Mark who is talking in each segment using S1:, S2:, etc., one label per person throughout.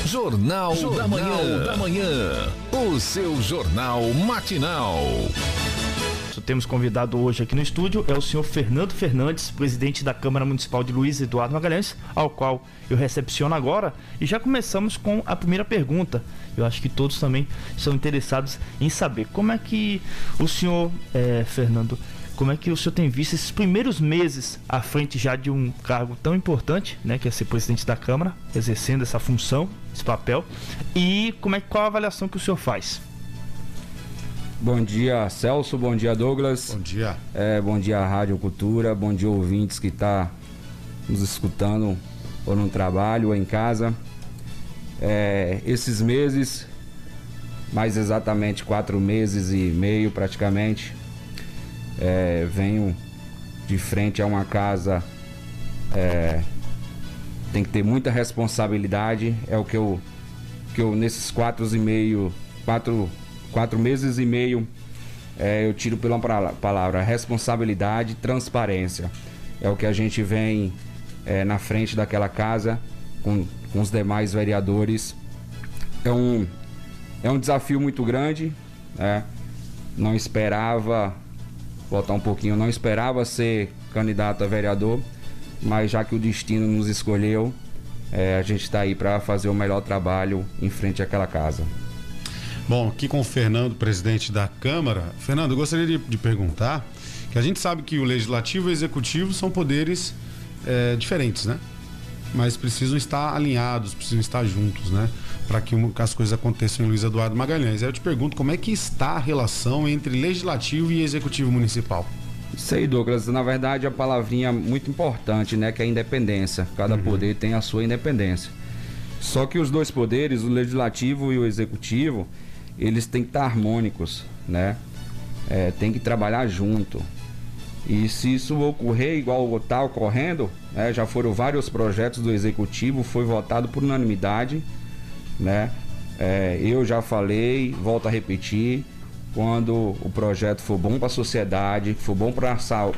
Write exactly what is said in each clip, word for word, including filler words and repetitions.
S1: Jornal, Jornal da Manhã. da Manhã. O seu jornal matinal.
S2: Temos convidado hoje aqui no estúdio é o senhor Fernando Fernandes, presidente da Câmara Municipal de Luiz Eduardo Magalhães, ao qual eu recepciono agora. E já começamos com a primeira pergunta. Eu acho que todos também são interessados em saber como é que o senhor, é, Fernando, como é que o senhor tem visto esses primeiros meses à frente já de um cargo tão importante, né, que é ser presidente da Câmara, exercendo essa função, esse papel, e como é, qual a avaliação que o senhor faz?
S3: Bom dia, Celso, bom dia, Douglas.
S4: Bom dia.
S3: É, bom dia, Rádio Cultura, bom dia, ouvintes que estão nos escutando ou no trabalho ou em casa. É, esses meses, mais exatamente quatro meses e meio praticamente, É, venho de frente a uma casa, é, tem que ter muita responsabilidade, é o que eu, que eu nesses quatro e meio, quatro, quatro meses e meio, é, eu tiro pela palavra responsabilidade e transparência. É o que a gente vem é, na frente daquela casa com, com os demais vereadores. É um, é um desafio muito grande, né? Não esperava... Voltar um pouquinho, eu não esperava ser candidato a vereador, mas já que o destino nos escolheu, é, a gente está aí para fazer o melhor trabalho em frente àquela casa.
S4: Bom, aqui com o Fernando, presidente da Câmara. Fernando, eu gostaria de, de perguntar, que a gente sabe que o Legislativo e o Executivo são poderes é, diferentes, né? Mas precisam estar alinhados, precisam estar juntos, né? Para que as coisas aconteçam em Luiz Eduardo Magalhães. Aí eu te pergunto, como é que está a relação entre Legislativo e Executivo Municipal?
S3: Isso aí, Douglas. Na verdade, a palavrinha muito importante, né? Que é a independência. Cada uhum. poder tem a sua independência. Só que os dois poderes, o Legislativo e o Executivo, eles têm que estar harmônicos, né? É, tem que trabalhar junto. E se isso ocorrer igual está ocorrendo, né, já foram vários projetos do Executivo, foi votado por unanimidade, né? É, eu já falei, volto a repetir, quando o projeto for bom para a sociedade, for bom para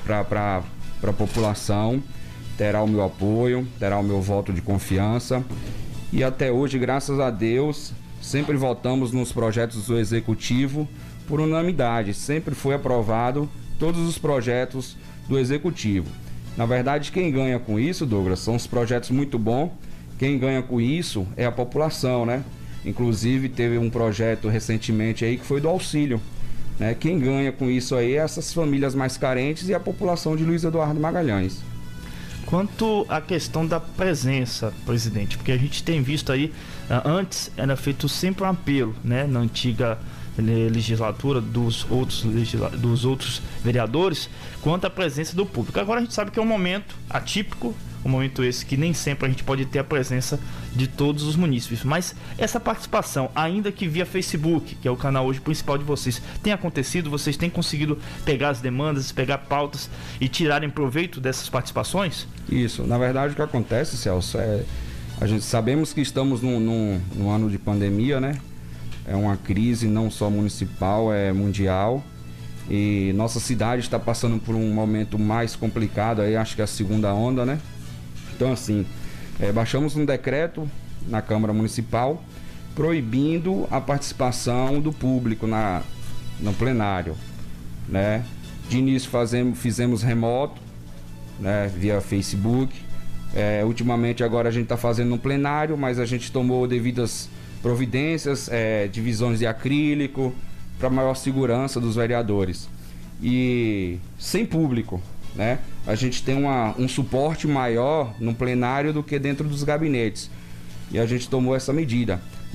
S3: a população, terá o meu apoio, terá o meu voto de confiança. E até hoje, graças a Deus, sempre votamos nos projetos do Executivo por unanimidade, sempre foi aprovado todos os projetos do Executivo. Na verdade, quem ganha com isso, Douglas, são os projetos muito bons. Quem ganha com isso é a população, né? Inclusive, teve um projeto recentemente aí que foi do auxílio, né? Quem ganha com isso aí é essas famílias mais carentes e a população de Luiz Eduardo Magalhães.
S2: Quanto à questão da presença, presidente, porque a gente tem visto aí, antes era feito sempre um apelo, né? Na antiga legislatura dos outros, legisla... dos outros vereadores, quanto à presença do público. Agora a gente sabe que é um momento atípico, um momento esse que nem sempre a gente pode ter a presença de todos os munícipes, mas essa participação, ainda que via Facebook, que é o canal hoje principal de vocês, tem acontecido? Vocês têm conseguido pegar as demandas, pegar pautas e tirarem proveito dessas participações?
S3: Isso, na verdade o que acontece, Celso, é, a gente sabemos que estamos num, num, num ano de pandemia, né? É uma crise não só municipal, é mundial. E nossa cidade está passando por um momento mais complicado, aí acho que é a segunda onda, né? Então, assim, é, baixamos um decreto na Câmara Municipal proibindo a participação do público na, no plenário, né? De início fazemos, fizemos remoto, né, via Facebook. É, ultimamente agora a gente está fazendo no plenário, mas a gente tomou devidas providências, é, divisões de acrílico, para maior segurança dos vereadores. E sem público, né? A gente tem uma, um suporte maior no plenário do que dentro dos gabinetes. E a gente tomou essa medida.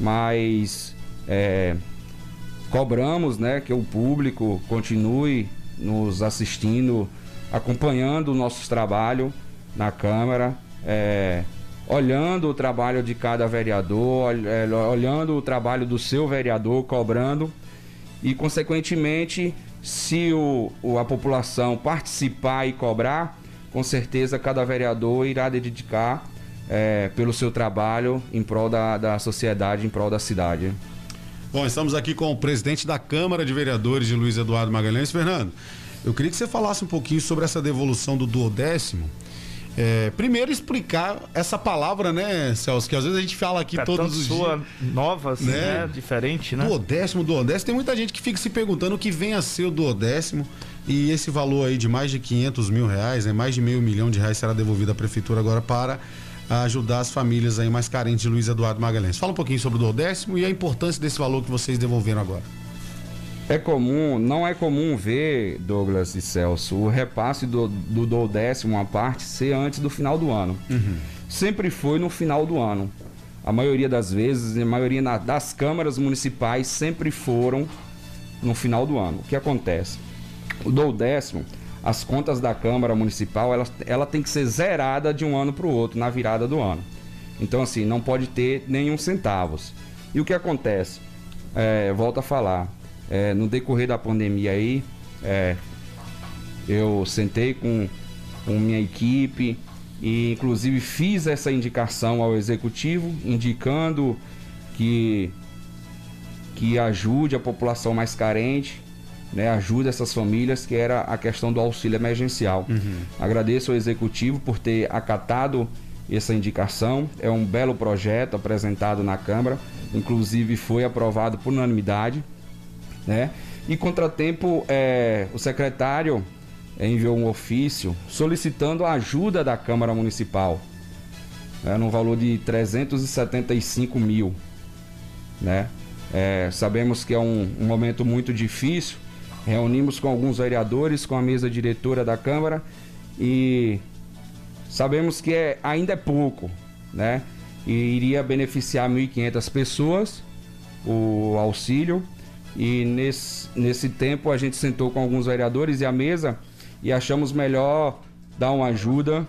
S3: Mas é, cobramos, né, que o público continue nos assistindo, acompanhando o nosso trabalho na Câmara, é, olhando o trabalho de cada vereador, olhando o trabalho do seu vereador, cobrando. E, consequentemente, se o, o, a população participar e cobrar, com certeza cada vereador irá dedicar é, pelo seu trabalho em prol da, da sociedade, em prol da cidade.
S4: Bom, estamos aqui com o presidente da Câmara de Vereadores de Luiz Eduardo Magalhães. Fernando, eu queria que você falasse um pouquinho sobre essa devolução do duodécimo É, primeiro explicar essa palavra, né, Celso, que às vezes a gente fala aqui
S2: pra
S4: todos os
S2: sua
S4: dias.
S2: Nova, assim,
S4: né?
S2: né? Diferente, né?
S4: Duodécimo, duodécimo. Tem muita gente que fica se perguntando o que vem a ser o duodécimo. E esse valor aí de mais de quinhentos mil reais, né, mais de meio milhão de reais será devolvido à prefeitura agora para ajudar as famílias aí mais carentes de Luiz Eduardo Magalhães. Fala um pouquinho sobre o duodécimo e a importância desse valor que vocês devolveram agora.
S3: É comum, não é comum ver, Douglas e Celso, o repasse do, do duodécimo, uma parte, ser antes do final do ano.
S4: Uhum.
S3: Sempre foi no final do ano. A maioria das vezes, a maioria na, das câmaras municipais sempre foram no final do ano. O que acontece? O duodécimo, as contas da Câmara Municipal, ela, ela tem que ser zerada de um ano para o outro, na virada do ano. Então, assim, não pode ter nenhum centavos. E o que acontece? É, volto a falar. É, no decorrer da pandemia aí, é, eu sentei com, com minha equipe e inclusive fiz essa indicação ao executivo, indicando que, que ajude a população mais carente, né, ajude essas famílias, que era a questão do auxílio emergencial.
S4: Uhum.
S3: Agradeço ao executivo por ter acatado essa indicação. É um belo projeto apresentado na Câmara, inclusive foi aprovado por unanimidade. Né? E contratempo, é, o secretário é, enviou um ofício solicitando a ajuda da Câmara Municipal, né, no valor de trezentos e setenta e cinco mil. Né? É, sabemos que é um, um momento muito difícil. Reunimos com alguns vereadores, com a mesa diretora da Câmara, e sabemos que é, ainda é pouco, né? E iria beneficiar mil e quinhentas pessoas o auxílio. E nesse, nesse tempo a gente sentou com alguns vereadores e a mesa e achamos melhor dar uma ajuda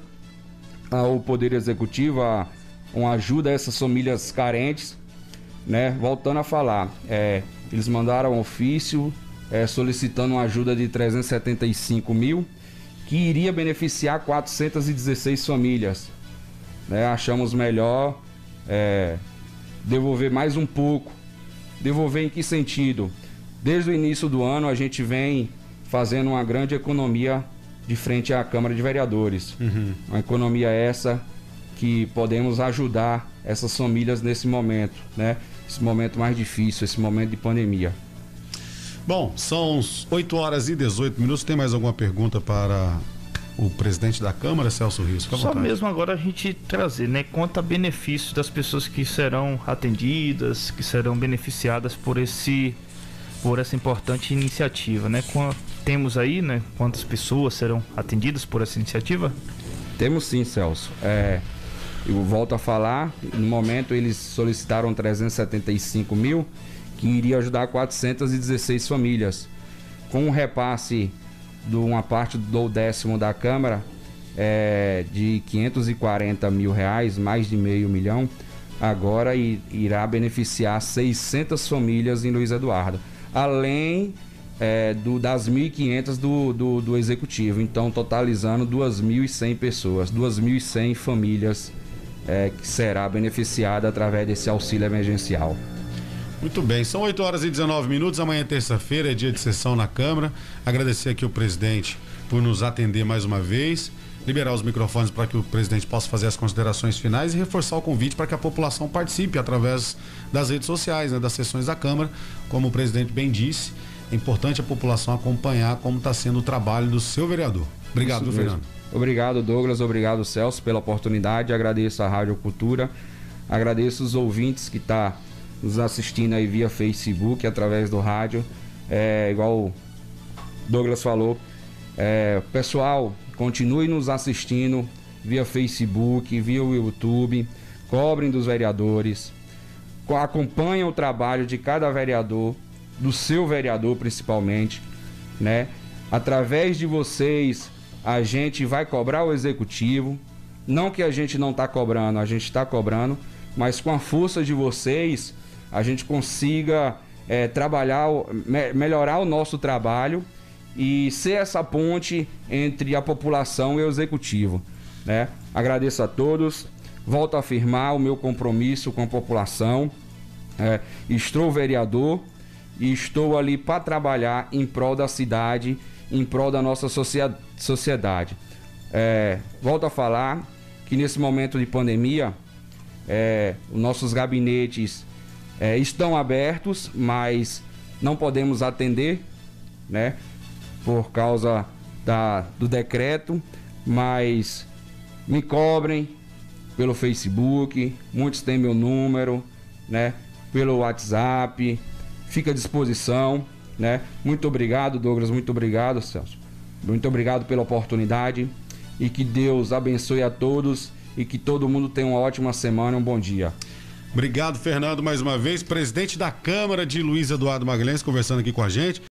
S3: ao Poder Executivo, a, uma ajuda a essas famílias carentes, né? Voltando a falar, é, eles mandaram um ofício é, solicitando uma ajuda de trezentos e setenta e cinco mil, que iria beneficiar quatrocentas e dezesseis famílias. Né? Achamos melhor é, devolver mais um pouco. Devolver em que sentido? Desde o início do ano a gente vem fazendo uma grande economia de frente à Câmara de Vereadores.
S4: Uhum.
S3: Uma economia essa que podemos ajudar essas famílias nesse momento, né? Esse momento mais difícil, esse momento de pandemia.
S4: Bom, são oito horas e dezoito minutos. Tem mais alguma pergunta para o presidente da Câmara, Celso Rios? Fica à
S2: Só
S4: vontade.
S2: mesmo agora a gente trazer, né, quanto a benefício das pessoas que serão atendidas, que serão beneficiadas por esse, por essa importante iniciativa, né? Temos aí, né, quantas pessoas serão atendidas por essa iniciativa?
S3: Temos sim, Celso. É, eu volto a falar, no momento eles solicitaram trezentos e setenta e cinco mil, que iria ajudar quatrocentas e dezesseis famílias. Com um repasse de uma parte do décimo da Câmara é, de quinhentos e quarenta mil reais, mais de meio milhão, agora irá beneficiar seiscentas famílias em Luiz Eduardo, além é, do, das mil e quinhentas do, do, do Executivo, então totalizando duas mil e cem pessoas, duas mil e cem famílias é, que será beneficiada através desse auxílio emergencial.
S4: Muito bem, são oito horas e dezenove minutos, amanhã é terça-feira, é dia de sessão na Câmara. Agradecer aqui o presidente por nos atender mais uma vez, liberar os microfones para que o presidente possa fazer as considerações finais e reforçar o convite para que a população participe através das redes sociais, né, das sessões da Câmara. Como o presidente bem disse, é importante a população acompanhar como está sendo o trabalho do seu vereador. Obrigado, viu, Fernando.
S3: Obrigado, Douglas, obrigado, Celso, pela oportunidade. Agradeço a Rádio Cultura, agradeço os ouvintes que estão tá nos assistindo aí via Facebook, através do rádio. É, igual o Douglas falou, é, pessoal, continue nos assistindo via Facebook, via o YouTube, cobrem dos vereadores, acompanhem o trabalho de cada vereador, do seu vereador principalmente, né? Através de vocês a gente vai cobrar o executivo, não que a gente não está cobrando, a gente está cobrando, mas com a força de vocês a gente consiga é, trabalhar, me, melhorar o nosso trabalho e ser essa ponte entre a população e o executivo, né? Agradeço a todos, volto a afirmar o meu compromisso com a população. É, estou vereador e estou ali para trabalhar em prol da cidade, em prol da nossa sociedade. É, volto a falar que nesse momento de pandemia, é, os nossos gabinetes é, estão abertos, mas não podemos atender, né, por causa da, do decreto, mas me cobrem pelo Facebook, muitos têm meu número, né, pelo WhatsApp, fica à disposição, né. Muito obrigado, Douglas, muito obrigado, Celso, muito obrigado pela oportunidade e que Deus abençoe a todos e que todo mundo tenha uma ótima semana, um bom dia.
S4: Obrigado, Fernando, mais uma vez, presidente da Câmara de Luiz Eduardo Magalhães, conversando aqui com a gente.